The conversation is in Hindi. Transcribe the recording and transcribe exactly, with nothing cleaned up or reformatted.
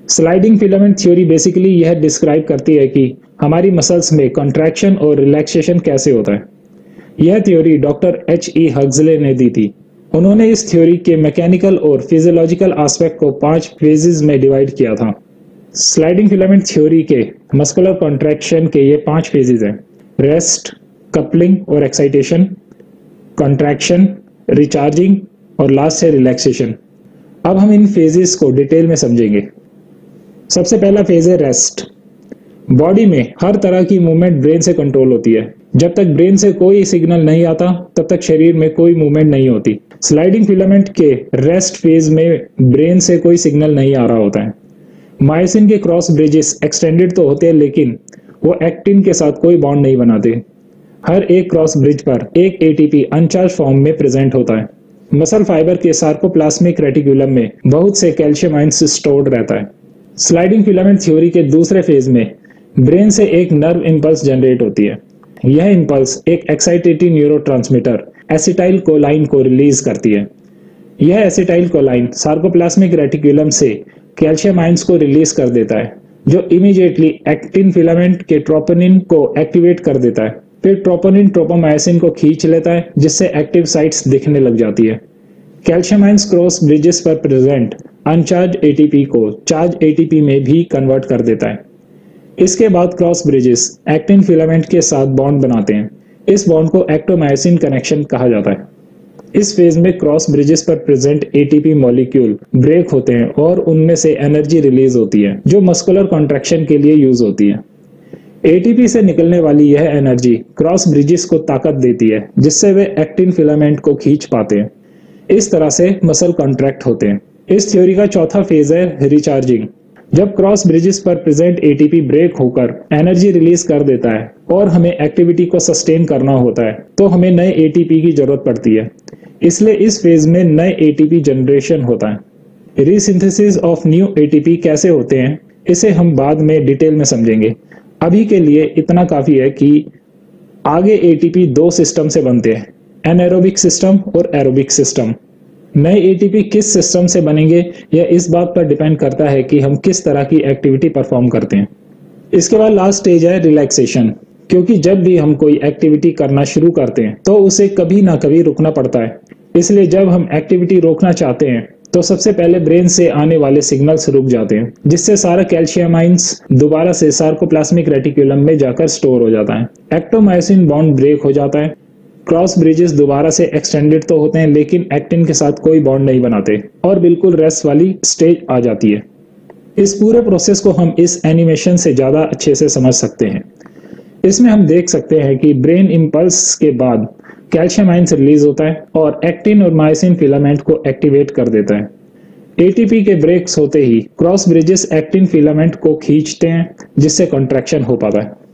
स्लाइडिंग फिलामेंट थ्योरी बेसिकली यह डिस्क्राइब करती है कि हमारी मसल्स में कॉन्ट्रैक्शन और रिलैक्सेशन कैसे होता है। यह theory doctor H E Huxley ने दी थी। उन्होंने इस थ्योरी के मैकेनिकल और फिजियोलॉजिकल एस्पेक्ट को पांच फेजेस में डिवाइड किया था। स्लाइडिंग फिलामेंट थ्योरी के मस्कुलर कॉन्ट्रैक्शन के ये पांच फेजेस हैं: रेस्ट, कपलिंग और एक्साइटेशन, कॉन्ट्रैक्शन, रिचार्जिंग और लास्ट है रिलैक्सेशन। अब हम इन फेजेस को डिटेल में समझेंगे। सबसे पहला फेज है रेस्ट। बॉडी में हर तरह की मूवमेंट ब्रेन से कंट्रोल होती है। जब तक ब्रेन से कोई सिग्नल नहीं आता तब तक शरीर में कोई मूवमेंट नहीं होती। स्लाइडिंग फिलामेंट के रेस्ट फेज में ब्रेन से कोई सिग्नल नहीं आ रहा होता है। मायोसिन के क्रॉस ब्रिजेस एक्सटेंडेड तो होते हैं लेकिन वो एक्टिन के साथ कोई बॉन्ड नहीं बनाते। हर एक क्रॉस ब्रिज पर एक एटीपी अनचार्ज फॉर्म में प्रेजेंट होता है। मसल फाइबर के सार्कोप्लाज्मिक रेटिकुलम में बहुत से कैल्शियम आयंस स्टोर्ड रहता है। स्लाइडिंग फिलामेंट थ्योरी के दूसरे फेज में ब्रेन से एक नर्व इंपल्स जनरेट होती है। यह इंपल्स एक एक्साइटेटिंग न्यूरोट्रांसमीटर एसिटाइल कोलाइन को रिलीज करती है। यह एसिटाइल कोलाइन सार्कोप्लाज्मिक रेटिकुलम से कैल्शियम आयंस को रिलीज कर देता है, जो इमीडिएटली एक्टिन फिलामेंट के ट्रोपोनिन को एक्टिवेट कर देता है। फिर ट्रोपोनिन ट्रोपोमायोसिन को खींच लेता है, जिससे एक्टिव साइट्स दिखने लग जाती है। कैल्शियम आयंस क्रॉस ब्रिजेस पर प्रेजेंट अनचार्ज एटीपी को चार्ज एटीपी में भी कन्वर्ट कर देता है। इसके बाद क्रॉस ब्रिजेस एक्टिन फिलामेंट के साथ बॉन्ड बनाते हैं। इस बॉन्ड को एक्टोमायोसिन कनेक्शन कहा जाता है। इस फेज में क्रॉस ब्रिजेस पर प्रेजेंट एटीपी मॉलिक्यूल ब्रेक होते हैं और उनमें से एनर्जी रिलीज होती है, जो मस्कुलर कॉन्ट्रैक्शन के लिए यूज होती है। एटीपी से निकलने वाली यह एनर्जी क्रॉस ब्रिजेस को ताकत देती है, जिससे वे एक्टिन फिलामेंट को खींच पाते हैं। इस तरह से मसल कॉन्ट्रैक्ट होते हैं। इस थ्योरी का चौथा फेज है रिचार्जिंग। जब क्रॉस ब्रिजेस पर प्रेजेंट एटीपी ब्रेक होकर एनर्जी रिलीज कर देता है और हमें एक्टिविटी को सस्टेन करना होता है, तो हमें नए एटीपी की जरूरत पड़ती है। इसलिए इस फेज में नए एटीपी जनरेशन होता है। रीसिंथेसिस ऑफ न्यू एटीपी कैसे होते हैं, इसे हम बाद में डिटेल में समझेंगे। अभी के लिए इतना काफी है कि आगे एटीपी दो सिस्टम से बनते हैं, एनाएरोबिक सिस्टम और एरोबिक सिस्टम। नए एटीपी किस सिस्टम से बनेंगे यह इस बात पर डिपेंड करता है कि हम किस तरह की एक्टिविटी परफॉर्म करते हैं। इसके बाद लास्ट स्टेज है रिलैक्सेशन, क्योंकि जब भी हम कोई एक्टिविटी करना शुरू करते हैं तो उसे कभी ना कभी रुकना पड़ता है। इसलिए जब हम एक्टिविटी रोकना चाहते हैं तो सबसे पहले ब्रेन से आने वाले सिग्नल्स रुक जाते हैं, जिससे सारा कैल्शियम आयंस दोबारा से सार्कोप्लाज्मिक रेटिकुलम में जाकर स्टोर हो जाता है। एक्टोमायोसिन बॉन्ड ब्रेक हो जाता है। क्रॉस ब्रिजेस दोबारा से एक्सटेंडेड तो होते हैं लेकिन एक्टिन के साथ कोई बॉन्ड नहीं बनाते और बिल्कुल रेस्ट वाली स्टेज आ जाती है। इस पूरे प्रोसेस को हम इस एनिमेशन से ज्यादा अच्छे से समझ सकते हैं। इसमें हम देख सकते हैं कि ब्रेन इंपल्स के बाद कैल्शियम आयंस रिलीज होता है और एक्टिन और मायोसिन फिलामेंट को एक्टिवेट कर देता है। एटीपी के ब्रेक्स होते ही क्रॉस ब्रिजेस एक्टिन फिलामेंट को खींचते हैं, जिससे कॉन्ट्रैक्शन हो पाता है।